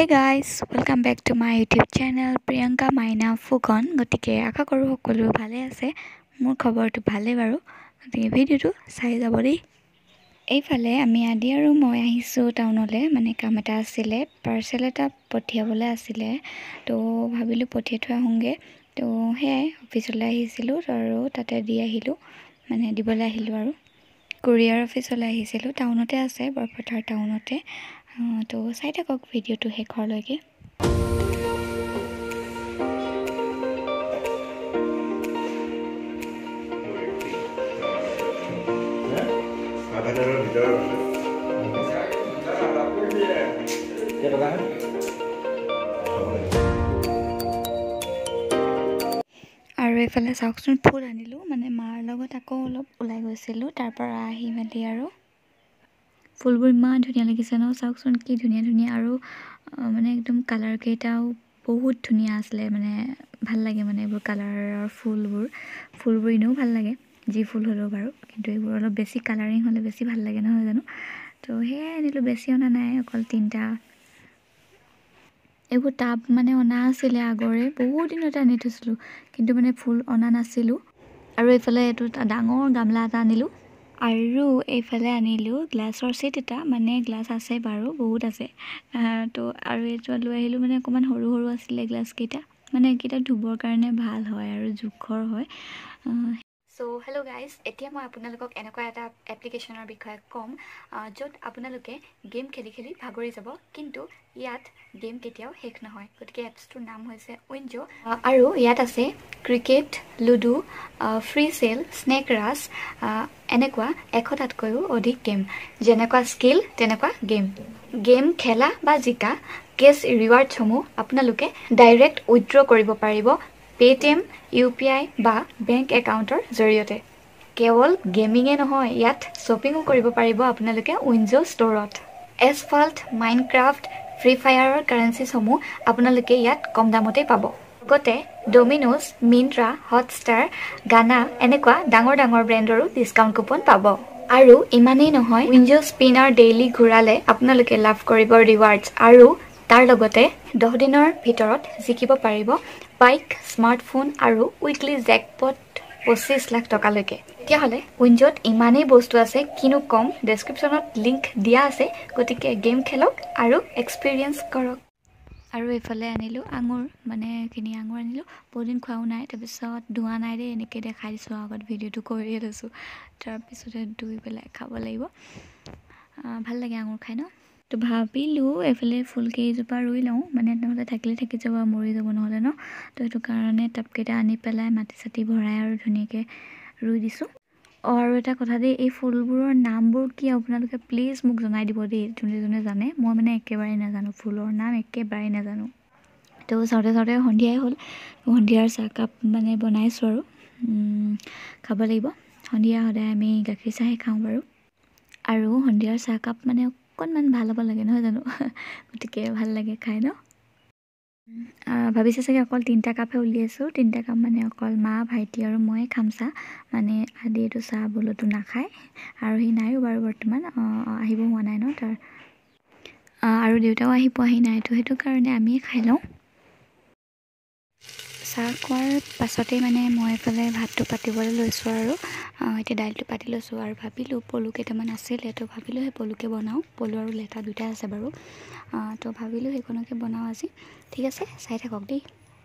Hey guys, welcome back to my YouTube channel Priyanka Maina Fugon. গতিকে আশা কৰোঁ সকলো ভালে আছে। মোৰ খবৰটো ভালে বাৰু। গতিকে ভিডিওটো চাই যাব দেই। এইফালে আমি আদি আৰু মই আহিছোঁ টাউনলৈ, মানে কাম এটা আছিলে, পাৰ্চেল এটা পঠিয়াবলৈ আছিলে। তো ভাবিলোঁ পঠিয়াই থৈ আহোঁগৈ। তো সেয়াই অফিচলৈ আহিছিলোঁ আৰু তাতে দি আহিলোঁ, মানে দিবলৈ আহিলোঁ আৰু কুৰিয়াৰ অফিচলৈ আহিছিলোঁ। টাউনতে আছে, বৰপথাৰ টাউনতে। তো চাই থাকক ভিডিঅ'টো শেষৰলৈকে। আৰু এইফালে চাওকচোন, ফুল আনিলোঁ, মানে মাৰ লগত আকৌ অলপ ওলাই গৈছিলোঁ, তাৰ পৰা আহি মেলি আৰু ফুলবোৰ ইমান ধুনীয়া লাগিছে ন, চাওকচোন কি ধুনীয়া ধুনীয়া। আৰু মানে একদম কালাৰকেইটাও বহুত ধুনীয়া আছিলে, মানে ভাল লাগে মানে এইবোৰ কালাৰৰ ফুলবোৰ এনেও ভাল লাগে, যি ফুল হ'লেও বাৰু, কিন্তু এইবোৰ অলপ বেছি কালাৰিং হ'লে বেছি ভাল লাগে নহয় জানো। তো সেয়াই আনিলোঁ, বেছি অনা নাই, অকল 3টা। এইবোৰ টাব মানে অনা আছিলে আগৰে, বহুত দিনতে আনি থৈছিলোঁ, কিন্তু মানে ফুল অনা নাছিলোঁ। আৰু এইফালে এইটো ডাঙৰ গামলা এটা আনিলোঁ। আৰু এইফালে আনিলোঁ গ্লাছৰ ছেট এটা, মানে গ্লাছ আছে বাৰু, বহুত আছে। তো আৰু এইটো লৈ আহিলোঁ, মানে অকণমান সৰু সৰু আছিলে গ্লাছকেইটা, মানে এইকেইটা ধুবৰ কাৰণে ভাল হয় আৰু জোখৰ হয়। চ' হেল্ল' গাইজ, এতিয়া মই আপোনালোকক এনেকুৱা এটা এপ্লিকেশ্যনৰ বিষয়ে ক'ম, য'ত আপোনালোকে গেম খেলি খেলি ভাগৰি যাব, কিন্তু ইয়াত গেম কেতিয়াও শেষ নহয়। গতিকে এপছটোৰ নাম হৈছে উইনজ'। আৰু ইয়াত আছে cricket, ludo, free cell, snake race, এনেকুৱা 100টাতকৈও অধিক গেম। যেনেকুৱা স্কিল তেনেকুৱা গেম খেলা বা জিকা কেছ ৰিৱাৰ্ডছসমূহ আপোনালোকে ডাইৰেক্ট উইথড্ৰ কৰিব পাৰিব পে'টিএম, UPI বা বেংক একাউণ্টৰ জৰিয়তে। কেৱল গেমিঙে নহয়, ইয়াত শ্বপিঙো কৰিব পাৰিব আপোনালোকে উইনজ' ষ্ট'ৰত। এছফাল্ট, মাইনক্ৰাফ্ট, ফ্ৰী ফায়াৰৰ কাৰেঞ্চিসমূহ আপোনালোকে ইয়াত কম দামতেই পাব। লগতে ডমিন'জ, মিন্ত্ৰা, হটষ্টাৰ, গানা এনেকুৱা ডাঙৰ ডাঙৰ ব্ৰেণ্ডৰো ডিছকাউণ্ট কুপন পাব। আৰু ইমানেই নহয়, উইনজ' স্পিনাৰ ডেইলি ঘূৰালে আপোনালোকে লাভ কৰিব ৰিৱাৰ্ডছ, আৰু তাৰ লগতে 10 দিনৰ ভিতৰত জিকিব পাৰিব বাইক, স্মাৰ্টফোন আৰু উইকলি জেকপট 25 লাখ টকালৈকে। তেতিয়াহ'লে উইনজ'ত ইমানেই বস্তু আছে, কিনো কম, ডেছক্ৰিপশ্যনত লিংক দিয়া আছে। গতিকে গেম খেলক আৰু এক্সপিৰিয়েঞ্চ কৰক। আৰু এইফালে আনিলোঁ আঙুৰ, মানে কিনি আঙুৰ আনিলোঁ, বহুত দিন খোৱাও নাই। তাৰপিছত ধোৱা নাই দেই, এনেকৈ দেখাই দিছোঁ আগত, ভিডিঅ'টো কৰিয়ে লৈছোঁ। তাৰপিছতে ধুই পেলাই খাব লাগিব, ভাল লাগে আঙুৰ খাই ন। তো ভাবিলোঁ এইফালে ফুল কেইজোপা ৰুই লওঁ, মানে নহ'লে থাকিলে থাকি যাব, মৰি যাব নহ'লে ন। তো সেইটো কাৰণে টাবকেইটা আনি পেলাই মাটি চাটি ভৰাই আৰু ধুনীয়াকৈ ৰুই দিছোঁ। আৰু এটা কথা দেই, এই ফুলবোৰৰ নামবোৰ কি আপোনালোকে প্লিজ মোক জনাই দিব দেই, যোনে যোনে জানে। মই মানে একেবাৰেই নাজানো, ফুলৰ নাম একেবাৰেই নাজানো। তো চাওঁতে চাওঁতে সন্ধিয়াই হ'ল, সন্ধিয়াৰ চাহকাপ মানে বনাইছোঁ আৰু খাব লাগিব। সন্ধিয়া সদায় আমি গাখীৰ চাহে খাওঁ বাৰু, আৰু সন্ধিয়াৰ চাহকাপ মানে অকণমান ভাল হ'ব লাগে নহয় জানো। গতিকে ভাল লাগে খাই ন। ভাবিছে চাগে অকল 3টা কাপহে উলিয়াইছোঁ, 3টা কাপ মানে অকল মা, ভাইটি আৰু ময়ে খাম চাহ। মানে আদি এইটো চাহ বোলোতো নাখায়, আৰু সি নাইও বাৰু বৰ্তমান, আহিব হোৱা নাই ন তাৰ, আৰু দেউতাও আহি পোৱাহি নাই। তো সেইটো কাৰণে আমিয়ে খাই লওঁ। চাহ খোৱাৰ পাছতেই মানে মই এইফালে ভাতটো পাতিবলৈ লৈছোঁ, আৰু এতিয়া দাইলটো পাতি লৈছোঁ। আৰু ভাবিলোঁ পলু কেইটামান আছিলে, তো ভাবিলোঁ সেই পলুকে বনাওঁ, পলু আৰু লেটা দুটা আছে বাৰু। তো ভাবিলোঁ সেইখনকে বনাওঁ আজি। ঠিক আছে, চাই থাকক দেই।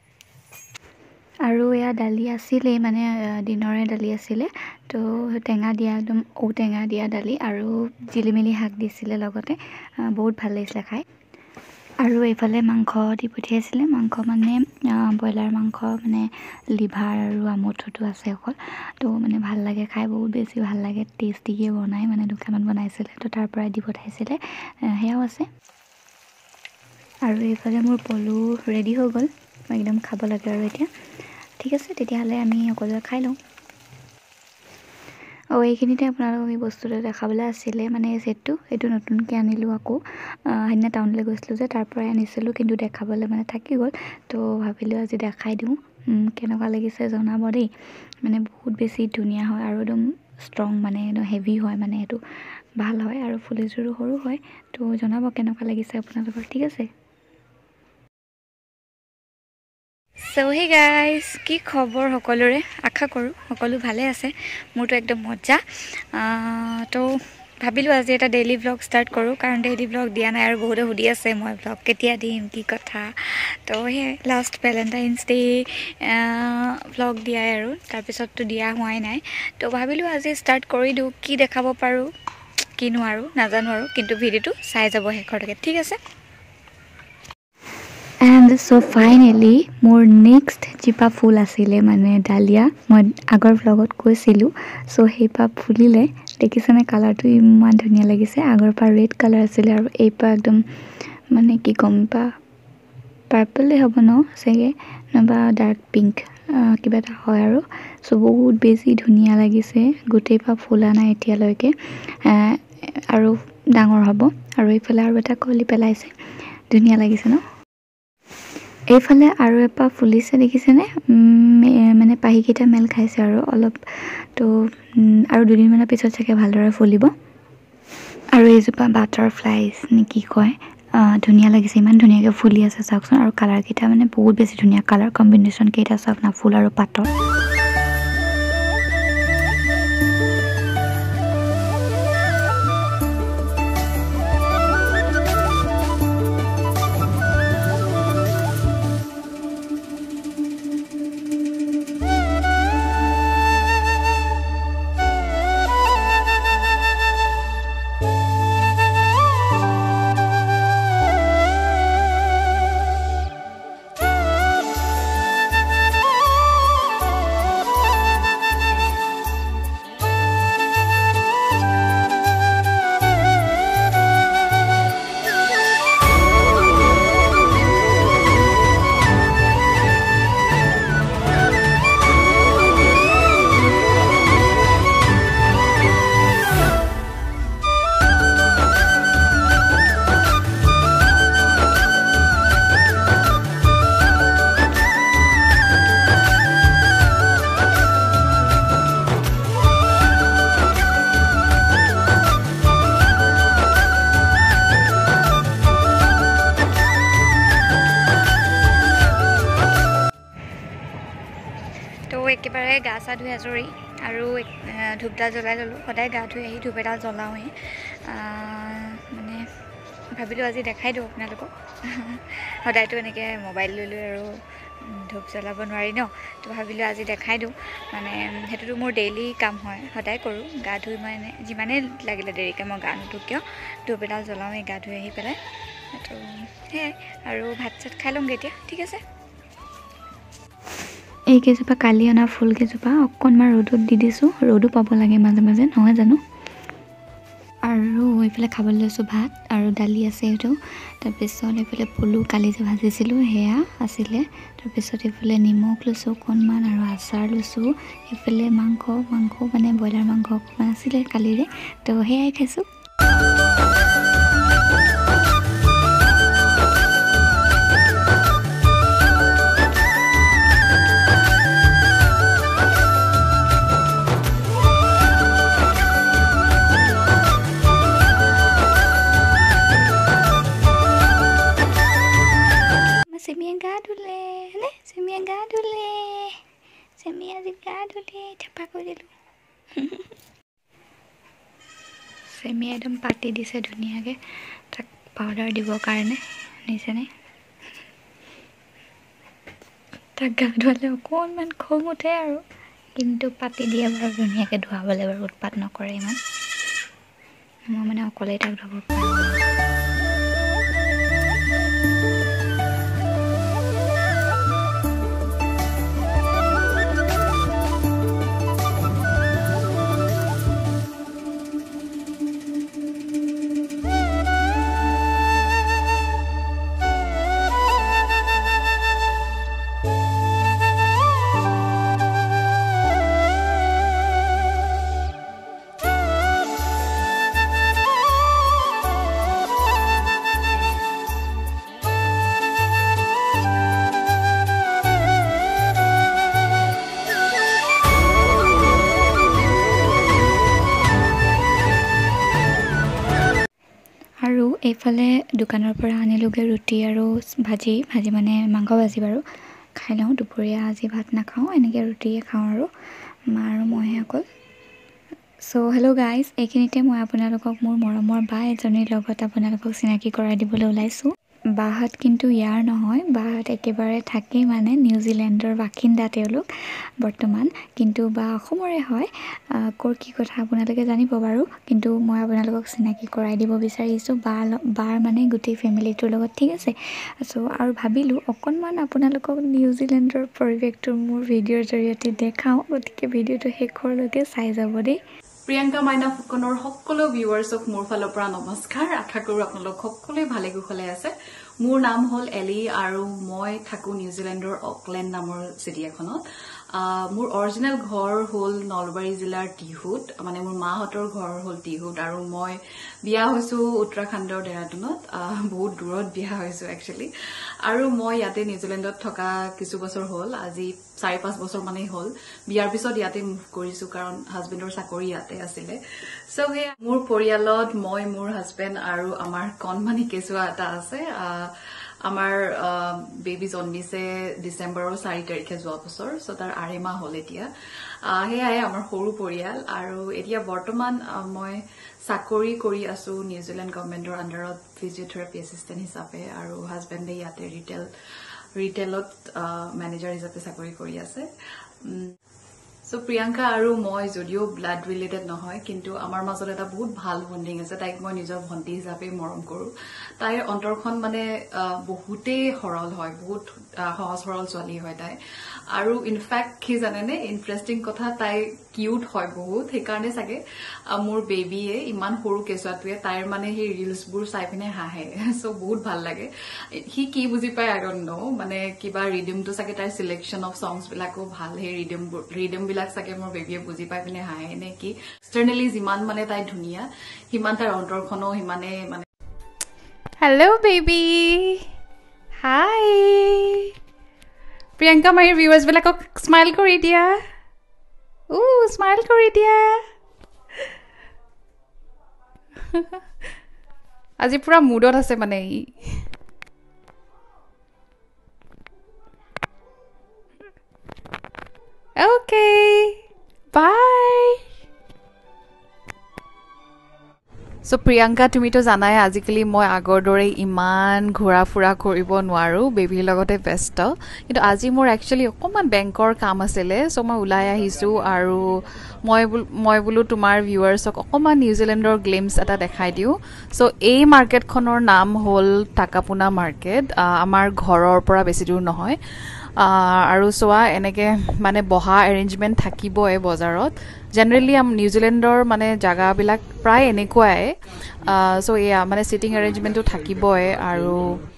আৰু এয়া দালি আছিলেই, মানে দিনৰে দালি আছিলে, তো টেঙা দিয়া, একদম ঔটেঙা দিয়া দালি, আৰু জিলিমিলি শাক দিছিলে লগতে, বহুত ভাল লাগিছিলে খাই। আৰু এইফালে মাংস দি পঠিয়াইছিলে, মাংস মানে ব্ৰইলাৰ মাংস, মানে লিভাৰ আৰু আমঠুটো আছে অকল। তো মানে ভাল লাগে খাই, বহুত বেছি ভাল লাগে, টেষ্টিকৈ বনাই, মানে দোকানত বনাইছিলে, তো তাৰ পৰাই দি পঠাইছিলে, সেয়াও আছে। আৰু এইফালে মোৰ পলু ৰেডি হৈ গ'ল, মই একদম খাব লাগে আৰু এতিয়া। ঠিক আছে, তেতিয়াহ'লে আমি সকলোৱে খাই লওঁ। এইখিনিতে আপোনালোকক এই বস্তুটো দেখাবলৈ আছিলে, মানে এই ছেটটো, এইটো নতুনকৈ আনিলোঁ আকৌ। সেইদিনা টাউনলৈ গৈছিলোঁ যে, তাৰ পৰাই আনিছিলোঁ, কিন্তু দেখাবলৈ মানে থাকি গ'ল। তো ভাবিলোঁ আজি দেখাই দিওঁ, কেনেকুৱা লাগিছে জনাব দেই। মানে বহুত বেছি ধুনীয়া হয়, আৰু একদম ষ্ট্ৰং, মানে একদম হেভি হয়, মানে এইটো ভাল হয়, আৰু ফুলিযোৰো সৰু হয়। তো জনাব কেনেকুৱা লাগিছে আপোনালোকৰ, ঠিক আছে। So hey guys, কি খবৰ সকলোৰে আশা কৰো সকলো ভালে আছে মোৰটো একদম মজা তো ভাবিলো আজি এটা ডেইলি ব্লগ স্টাৰ্ট কৰো কাৰণ ডেইলি ব্লগ দিয়া নাই আৰু বহুত হুদি আছে মই ব্লগ কেতিয়া দিম কি কথা তো হে লাষ্ট ভ্যালেন্টাইন্স ডে ব্লগ দিয়া আৰু তাৰ পিছত তো দিয়া হোৱাই নাই তো ভাবিলো আজি স্টাৰ্ট কৰি দিও কি দেখাব পাৰো কিনো আৰু নাজানো আৰু কিন্তু ভিডিওটো চাই যাব হেকৰলৈকে ঠিক আছে And so finally more next jipa phool asile mane dalia moi agar vlogot koisilu so heipa phulile dekisane color tu iman dhuniya lagise agar pa red color asile aru eipa ekdom mane ki kompa purple hobo no sege naba dark pink kiba ta hoy aru so bahut beshi dhuniya lagise gotei pa phula na etia loike aru dangor hobo aru efala aru eta koli pelaise dhuniya lagise no এইফালে আৰু এপা ফুলিছে দেখিছেনে মানে পাহিকিটা মেল খাইছে আৰু অলপ তো আৰু দুদিন মানৰ পিছত চাগে ভালদৰে ফুলিব আৰু এইজোপা বাটাৰফ্লাইজ নে কি কয় ধুনীয়া লাগিছে ইমান ধুনীয়াকৈ ফুলি আছে চাওকচোন আৰু কালাৰ কিটা মানে বহুত বেছি ধুনীয়া কালাৰ কম্বিনেশ্যন কেইটা চাওক না ফুল আৰু পাতৰ একেবাৰে গা চা ধুই আজৰি আৰু ধূপডাল জ্বলাই ললোঁ সদায় গা ধুই আহি ধূপ এডাল জ্বলাওঁৱে মানে ভাবিলোঁ আজি দেখাই দিওঁ আপোনালোকক সদায়তো এনেকৈ মোবাইল লৈ লৈ আৰু ধূপ জ্বলাব নোৱাৰি ন তো ভাবিলোঁ আজি দেখাই দিওঁ মানে সেইটোতো মোৰ ডেইলি কাম হয় সদায় কৰোঁ গা ধুই মানে যিমানেই লাগিলে দেৰিকৈ মই গা নুধো কিয় ধূপ এডাল জ্বলাওঁৱে গা ধুই আহি পেলাই তো সেয়াই আৰু ভাত চাত খাই লওঁগৈ এতিয়া ঠিক আছে এই কেইজোপা কালি অনা ফুল কেইজোপা অকণমান ৰ'দত দি দিছোঁ ৰ'দো পাব লাগে মাজে মাজে নহয় জানো আৰু এইফালে খাবলৈ লৈছোঁ ভাত আৰু দালি আছে এইটো তাৰপিছত এইফালে পলু কালি যে ভাজিছিলোঁ সেয়া আছিলে তাৰপিছত এইফালে নিমখ লৈছোঁ অকণমান আৰু আচাৰ লৈছোঁ এইফালে মাংস মানে ব্ৰইলাৰ মাংস অকণমান আছিলে কালিৰে তো সেয়াই খাইছোঁ Semia gadule chapa koi dilu semia edom pati dise dhuniya ke tak powder dibo karone nise ne tak gadule okonman khong uthe aru kintu pati dia bar dhuniya ke dhuabole bar utpat nokore iman mo mane okole tak dhabo এইফালে দোকানৰ পৰা আনিলোগে ৰুটি আৰু ভাজি মানে মাংস ভাজি বাৰু খাই লওঁ দুপৰীয়া আজি ভাত নাখাওঁ এনেকৈ ৰুটিয়ে খাওঁ আৰু মা আৰু মইহে অকল চ' হেল্ল' গাইজ এইখিনিতে মই আপোনালোকক মোৰ মৰমৰ বা এজনীৰ লগত আপোনালোকক চিনাকি কৰাই দিবলৈ ওলাইছোঁ বাহঁত কিন্তু ইয়াৰ নহয় বাহঁত একেবাৰে থাকেই মানে নিউজিলেণ্ডৰ বাসিন্দা তেওঁলোক বৰ্তমান কিন্তু বা অসমৰে হয় ক'ৰ কি কথা আপোনালোকে জানিব বাৰু কিন্তু মই আপোনালোকক চিনাকি কৰাই দিব বিচাৰিছোঁ বাৰ মানে গোটেই ফেমিলিটোৰ লগত ঠিক আছে চ' আৰু ভাবিলোঁ অকণমান আপোনালোকক নিউজিলেণ্ডৰ পৰিৱেশটো মোৰ ভিডিঅ'ৰ জৰিয়তে দেখাওঁ গতিকে ভিডিঅ'টো শেষৰলৈকে চাই যাব দেই প্ৰিয়ংকা মাইনা ফুকনৰ সকলো ভিউৱাৰ্ছক মোৰ ফালৰ পৰা নমস্কাৰ আশা কৰোঁ আপোনালোক সকলোৱে ভালে কুশলে আছে মোৰ নাম হ'ল এলি আৰু মই থাকো নিউজিলেণ্ডৰ অকলেণ্ড নামৰ চিটি এখনত মোৰ অৰিজিনেল ঘৰ হ'ল নলবাৰী জিলাৰ টিহুত মানে মোৰ মাহঁতৰ ঘৰ হ'ল টিহুত আৰু মই বিয়া হৈছো উত্তৰাখণ্ডৰ দেৰাদুনত বহুত দূৰত বিয়া হৈছো একচুৱেলি আৰু মই ইয়াতে নিউজিলেণ্ডত থকা কিছু বছৰ হ'ল আজি 4-5 বছৰ মানে হ'ল বিয়াৰ পিছত ইয়াতে মুভ কৰিছো কাৰণ হাজবেণ্ডৰ চাকৰি ইয়াতে আছিলে সো মোৰ পৰিয়ালত মই মোৰ হাজবেণ্ড আৰু আমাৰ কণমানি কেঁচুৱা এটা আছে আমাৰ বেবি জন্মিছে ডিচেম্বৰৰ 4 তাৰিখে যোৱা বছৰ সো তাৰ 8 মাহ হ'ল এতিয়া হেয়াই আমাৰ সৰু পৰিয়াল আৰু এতিয়া বৰ্তমান মই চাকৰি কৰি আছো নিউজিলেণ্ড গভৰ্ণমেণ্টৰ আণ্ডাৰত ফিজিঅথেৰাপি এছিষ্টেণ্ট হিচাপে আৰু হাজবেণ্ডে ইয়াতে ৰিটেলত মেনেজাৰ হিচাপে চাকৰি কৰি আছে সো প্ৰিয়ংকা আৰু মই যদিও ব্লাড ৰিলেটেড নহয় কিন্তু আমাৰ মাজত এটা বহুত ভাল বন্ডিং আছে তাইক মই নিজৰ ভণ্টি হিচাপে মৰম কৰো তাইৰ অন্তৰখন মানে বহুতেই সৰল হয় বহুত সহজ সৰল ছোৱালী হয় তাই আৰু ইনফ্যাক্ট কি জানেনে ইন্টাৰেষ্টিং কথা তাই কিউট হয় বহুত সেইকাৰণে চাগে মোৰ বেবিয়ে ইমান সৰু কেঁচুৱাটোৱে তাইৰ মানে সেই ৰিলছবোৰ চাই পিনে হাঁহে সো বহুত ভাল লাগে সি কি বুজি পায় আই ডোন্ট নো মানে কিবা ৰিডিমটো চাগে তাইৰ সিলেকশন অফ সংগছ বিলাকো ভাল সেই ৰিডিম বিলাক চাগে মোৰ বেবিয়ে বুজি পাই পিনে হাঁহে নে কি এক্সটাৰ্নেলি যিমান মানে তাই ধুনীয়া সিমান তাইৰ অন্তৰখনো সিমানে মানে Hello, baby. Hi. Priyanka, my viewers will like smile kori dia. Ooh, smile kori dia. Aji pura moodot ase mane ই. Okay. Bye. সো প্ৰিয়ংকা তুমিতো জানাই আজিকালি মই আগৰ দৰে ইমান ঘূৰা ফুৰা কৰিব নোৱাৰো বেবিৰ লগতে ব্যস্ত কিন্তু আজি মোৰ একচুৱেলি অকমান বেংকৰ কাম আছিলে সো মই ওলাই আহিছো আৰু মই বোলো তোমাৰ ভিউৱাৰ্ছক অকমান নিউজিলেণ্ডৰ গ্লিমছ এটা দেখাই দিও সো এই মাৰ্কেটখনৰ নাম হ'ল টাকাপুনা মাৰ্কেট আমাৰ ঘৰৰ পৰা বেছি দূৰ নহয় আৰু সোৱা এনেকে মানে বহা এৰেঞ্জমেন্ট থাকিবই বজাৰত জেনাৰেলি নিউজিলেণ্ডৰ মানে জাগাবিলাক প্ৰায় এনেকুৱাই সো এয়া মানে সিটিং এৰেঞ্জমেন্টটো থাকিবই আৰু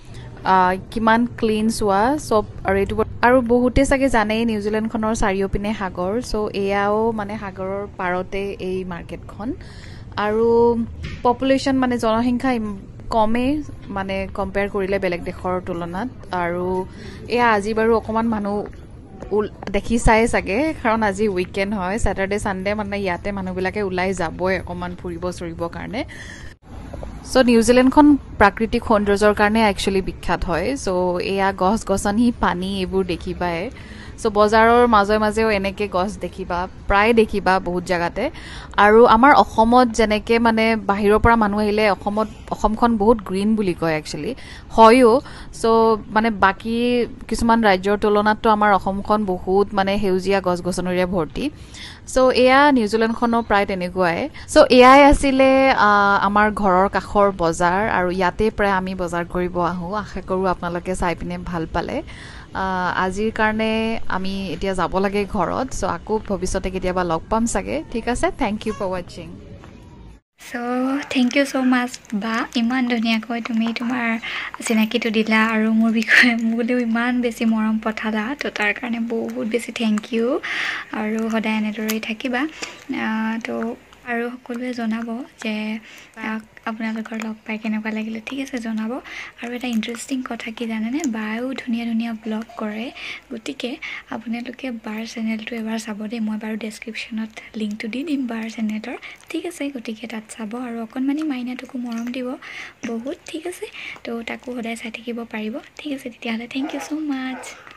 কিমান ক্লিন সোৱা সব আৰু বহুতে চাগে জানেই নিউজিলেণ্ডখনৰ চাৰিওপিনে সাগৰ সো এয়াও মানে সাগৰৰ পাৰতে এই মাৰ্কেটখন আৰু পপুলেশ্যন মানে জনসংখ্যা কমে মানে কম্পেয়াৰ কৰিলে বেলেগ দেশৰ তুলনাত আৰু এয়া আজি বাৰু অকমান মানুহ দেখি চাই চাগে কাৰণ আজি উইকেণ্ড হয় স্যাটাৰডে সানডে মানে ইয়াতে মানুহবিলাকে ওলাই যাবই অকমান ফুৰিব চৰিবৰ কাৰণে সো নিউজিলেণ্ডখন প্ৰাকৃতিক সৌন্দৰ্যৰ কাৰণে একচুৱেলি বিখ্যাত হয় সো এয়া গছ গছনি পানী এইবোৰ দেখিবাই সো বজাৰৰ মাজেও এনেকে গছ দেখিবা প্ৰায় দেখিবা বহুত জায়গাতে আৰু আমাৰ অসমত যেনেকে মানে বাহিৰৰ পৰা মানুহ আহিলে অসমখন বহুত গ্ৰীণ বুলি কয় একচুৱেলি হয়ও সো মানে বাকি কিছুমান ৰাজ্যৰ তুলনাতটো আমাৰ অসমখন বহুত মানে হেউজিয়া গছ গছনিৰে ভৰ্তি সো এয়া নিউজিলেণ্ডখনো প্ৰায় তেনেকুৱাই সো এয়াই আছিলে আমাৰ ঘৰৰ কাষৰ বজাৰ আৰু ইয়াতে প্ৰায় আমি বজাৰ কৰিব আহো আশা কৰো আপোনালোকে চাই পিনে ভাল পালে আজিৰ কাৰণে আমি এতিয়া যাব লাগে ঘৰত সো আকৌ ভৱিষ্যতে কেতিয়াবা লগ পাম চাগে ঠিক আছে thank you for watching so thank you so much বা ইমান ধুনীয়াকৈ তুমি তোমাৰ চিনাকিটো দিলা আৰু মোৰ বিষয়ে মোলেও ইমান বেছি মৰম পঠালা তো তাৰ কাৰণে বহুত বেছি থ্যাংক ইউ আৰু সদায় এনেদৰেই থাকিবা তো আৰু সকলোৱে জনাব যে আপোনালোকৰ লগ পাই কেনেকুৱা লাগিলে ঠিক আছে জনাব আৰু এটা ইন্টাৰেষ্টিং কথা কি জানেনে বায়ো ধুনীয়া ধুনীয়া ব্লগ কৰে গতিকে আপোনালোকে বাৰ চেনেলটো এবাৰ চাব দেই মই বাৰু ডেছক্ৰিপশ্যনত লিংকটো দি দিম বাৰ চেনেলৰ ঠিক আছে গতিকে তাত চাব আৰু অকণমানি মাইনাটোকো মৰম দিব বহুত ঠিক আছে তো তাকো সদায় চাই থাকিব পাৰিব ঠিক আছে তেতিয়াহ'লে থ্যাংক ইউ সো মাচ